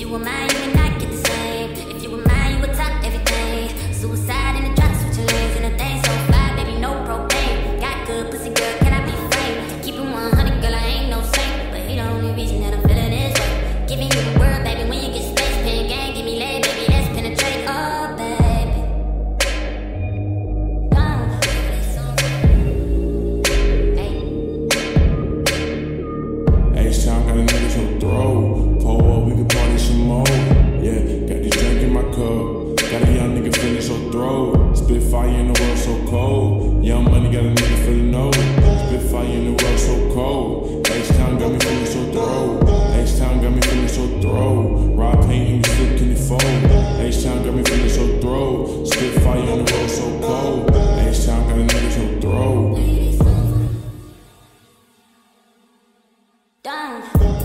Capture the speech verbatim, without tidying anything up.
you were mine, you would not get the same. If you were mine, you would top everything. Suicide in the drop, switching lanes in a thing so fly, baby, no propane. Got good pussy, girl, can I be frank? Keep it one hundred, girl, I ain't no saint, but he the only reason that I'm feeling this way. Giving you the word, baby, when you get space, pen gang, give me leg, baby, that's penetrate, oh, baby. Gone. Hey. H-Town got a nigga so throw. Pull up, we can party some more. Yeah, got this drink in my cup. Got a young nigga feeling so throw. Spit fire in the world so cold. Young money got a nigga feeling no. Spit fire in the world so cold. H-Town got me feeling so throw. H-Town got me feeling so throw. Rob paint in the slip, can it fold? H-Town got me feeling so throw. Spit fire in the world so cold. H-Town got a nigga so throw. Down.